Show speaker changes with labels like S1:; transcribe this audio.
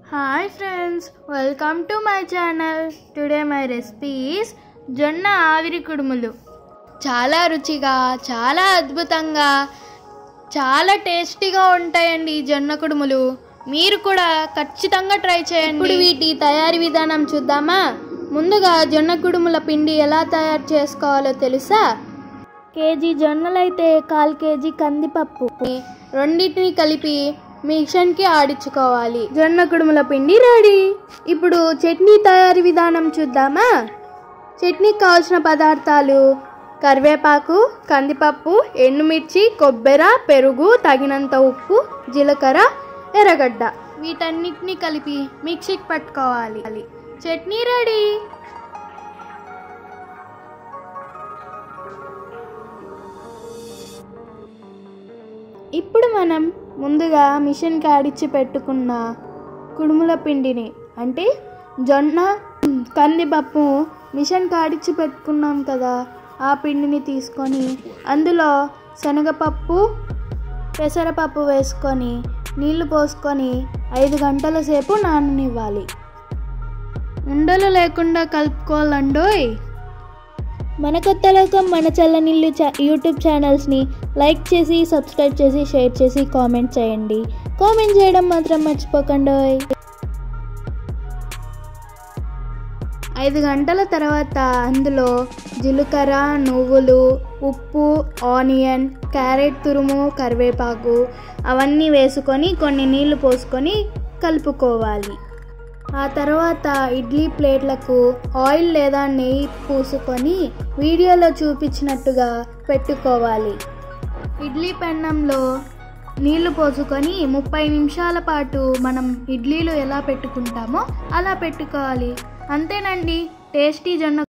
S1: Hi friends, welcome to my channel. Today my recipe is జొన్న ఆవిరి కుడుములు. చాలా రుచిగా, చాలా అద్భుతంగా, చాలా టేస్టీగా ఉంటాయండి ఈ జొన్న కుడుములు. మీరు కూడా ఖచ్చితంగా ట్రై చేయండి. ఇప్పుడు వీటి తయారీ విధానం చూద్దామా? ముందుగా జొన్న కుడుముల పిండి ఎలా తయారు చేసుకోవాలో తెలుసా? కేజీ జొన్నలైతే 1/4 కేజీ కందిపప్పు రెండింటిని కలిపి మిక్సర్కి ఆడించుకోవాలి. జొన్న కుడుముల పిండి రెడీ. ఇప్పుడు చట్నీ తయారీ విధానం చూద్దామా? చట్నీకి కావాల్సిన పదార్థాలు: కరివేపాకు, కందిపప్పు, ఎండుమిర్చి, కొబ్బరి, పెరుగు, తగినంత ఉప్పు, జీలకర్ర, ఎర్రగడ్డ. వీటన్నిటిని కలిపి మిక్సీకి పట్టుకోవాలి. చట్నీ రెడీ. ఇప్పుడు మనం ముందుగా మిషన్కి ఆడించి పెట్టుకున్న కుడుముల పిండిని, అంటే జొన్న కందిపప్పు మిషన్కి ఆడించి పెట్టుకున్నాం కదా, ఆ పిండిని తీసుకొని అందులో శనగపప్పు, పెసరపప్పు వేసుకొని నీళ్లు పోసుకొని 5 గంటల సేపు నాననివ్వాలి. ఉండలు లేకుండా కలుపుకోవాలండోయ్. మన కొత్త లోకం మన చల్లనీళ్ళు యూట్యూబ్ ఛానల్స్ని లైక్ చేసి, సబ్స్క్రైబ్ చేసి, షేర్ చేసి, కామెంట్ చేయండి. కామెంట్ చేయడం మాత్రం మర్చిపోకండి. 5 గంటల తర్వాత అందులో జీలకర్ర, నువ్వులు, ఉప్పు, ఆనియన్, క్యారెట్ తురుము, కరివేపాకు అవన్నీ వేసుకొని కొన్ని నీళ్లు పోసుకొని కలుపుకోవాలి. ఆ తర్వాత ఇడ్లీ ప్లేట్లకు ఆయిల్ లేదా నెయ్యి పూసుకొని వీడియోలో చూపించినట్టుగా పెట్టుకోవాలి. ఇడ్లీ పెన్నంలో నీళ్లు పోసుకొని 30 నిమిషాల పాటు మనం ఇడ్లీలు ఎలా పెట్టుకుంటామో అలా పెట్టుకోవాలి. అంతేనండి, టేస్టీ జొన్న